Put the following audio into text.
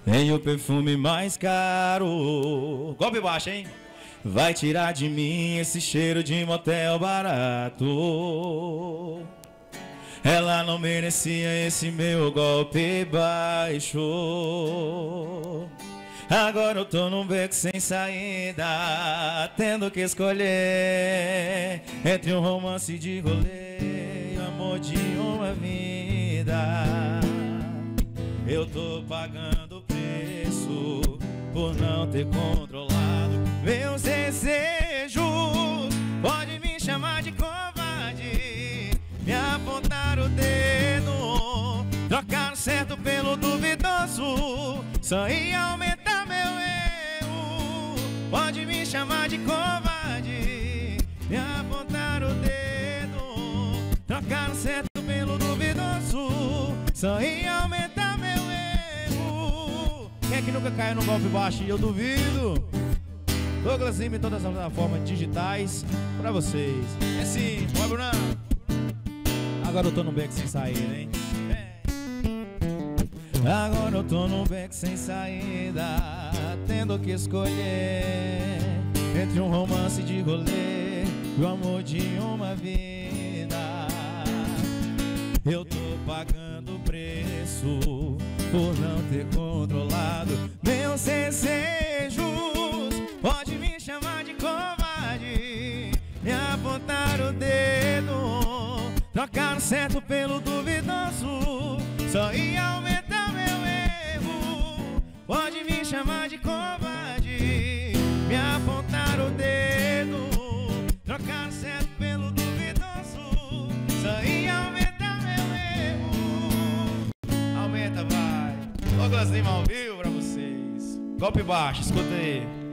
Tem o perfume mais caro. Golpe baixo, hein? Vai tirar de mim esse cheiro de motel barato. Ela não merecia esse meu golpe baixo. Agora eu tô num beco sem saída, tendo que escolher entre um romance de rolê e o amor de uma vida. Eu tô pagando o preço por não ter controlado meus desejos. Pode me chamar de covarde, me apontar o dedo, trocar o certo pelo duvidoso, só ia aumentar meu erro. Pode me chamar de covarde, me apontar o dedo, trocar o certo pelo duvidoso, só ia aumentar meu erro. Quem é que nunca caiu no golpe baixo? E eu duvido. Douglas Lima em todas as plataformas digitais pra vocês. É sim, vai Brunão. Agora eu tô num beco sem saída, hein? Agora eu tô num beco sem saída, tendo que escolher entre um romance de rolê e o amor de uma vida. Eu tô pagando o preço por não ter controlado meus desejos. Pode me chamar de covarde, me apontar o dedo, trocar o certo pelo duvidoso, só ia aumentar meu erro. Pode me chamar de covarde, me apontar o dedo, trocar o certo pelo duvidoso, só ia aumentar meu erro. Aumenta, vai. Douglas Lima ao vivo pra vocês. Golpe baixo, escuta aí.